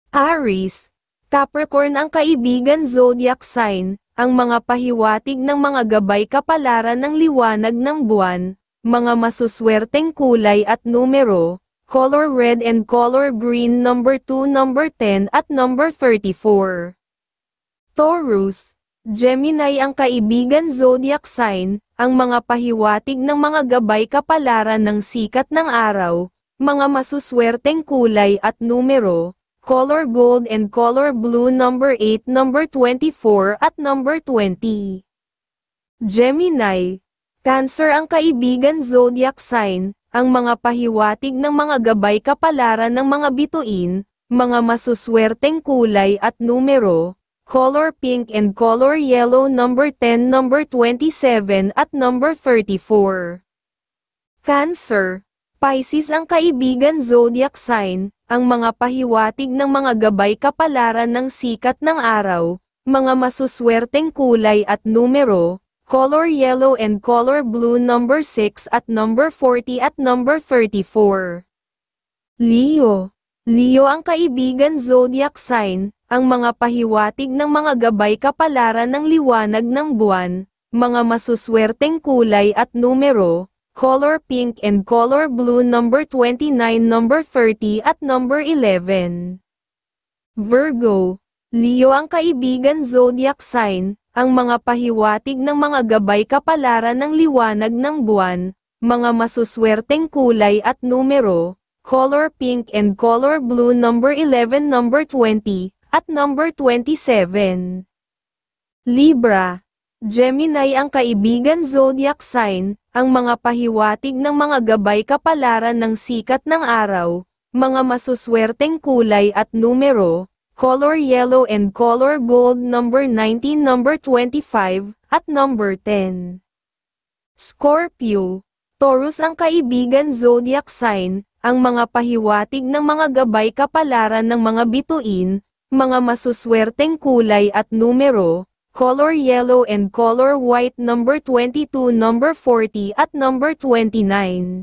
Aries, Capricorn ang kaibigan zodiac sign, ang mga pahiwatig ng mga gabay kapalaran ng liwanag ng buwan, mga masuswerteng kulay at numero, color red and color green number 2, number 10 at number 34. Taurus, Gemini ang kaibigan zodiac sign, ang mga pahiwatig ng mga gabay kapalaran ng sikat ng araw, mga masuswerteng kulay at numero, color gold and color blue number 8, number 24 at number 20. Gemini, Cancer ang kaibigan zodiac sign, ang mga pahiwatig ng mga gabay kapalaran ng mga bituin, mga masuswerteng kulay at numero, color pink and color yellow number 10, number 27 at number 34. Cancer, Pisces ang kaibigan zodiac sign, ang mga pahiwatig ng mga gabay kapalaran ng sikat ng araw, mga masuswerteng kulay at numero, color yellow and color blue number 6 at number 40 at number 34. Leo, Leo ang kaibigan zodiac sign, ang mga pahiwatig ng mga gabay kapalaran ng liwanag ng buwan, mga masuswerteng kulay at numero, color pink and color blue number 29, number 30 at number 11. Virgo, Leo ang kaibigan zodiac sign, ang mga pahiwatig ng mga gabay kapalaran ng liwanag ng buwan, mga masuswerteng kulay at numero, color pink and color blue number 11, number 20 at number 27. Libra, Gemini ang kaibigan zodiac sign, ang mga pahiwatig ng mga gabay kapalaran ng sikat ng araw, mga masuswerteng kulay at numero, color yellow and color gold number 19, number 25 at number 10. Scorpio, Taurus ang kaibigan zodiac sign, ang mga pahiwatig ng mga gabay kapalaran ng mga bituin, mga masuswerteng kulay at numero, color yellow and color white number 22, number 40 at number 29.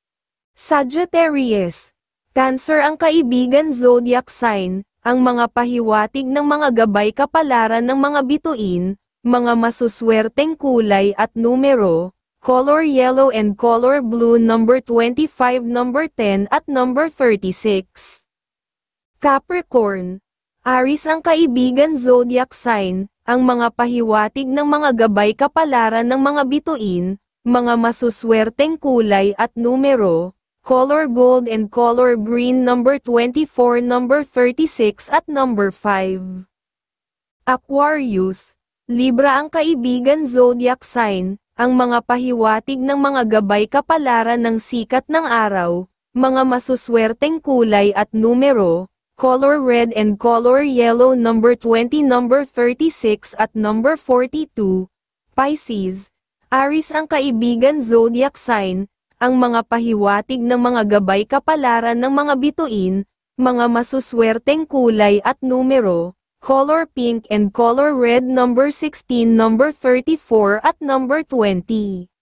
Sagittarius, Cancer ang kaibigan zodiac sign, ang mga pahiwatig ng mga gabay kapalaran ng mga bituin, mga masuswerteng kulay at numero, color yellow and color blue number 25, number 10 at number 36. Capricorn, Aries ang kaibigan zodiac sign, ang mga pahiwatig ng mga gabay kapalaran ng mga bituin, mga masuswerteng kulay at numero, color gold and color green number 24, number 36 at number 5. Aquarius, Libra ang kaibigan zodiac sign, ang mga pahiwatig ng mga gabay kapalaran ng sikat ng araw, mga masuswerteng kulay at numero, color red and color yellow number 20, number 36 at number 42. Pisces, Aries ang kaibigan zodiac sign, ang mga pahiwatig ng mga gabay kapalaran ng mga bituin, mga masuswerteng kulay at numero, color pink and color red number 16, number 34 at number 20.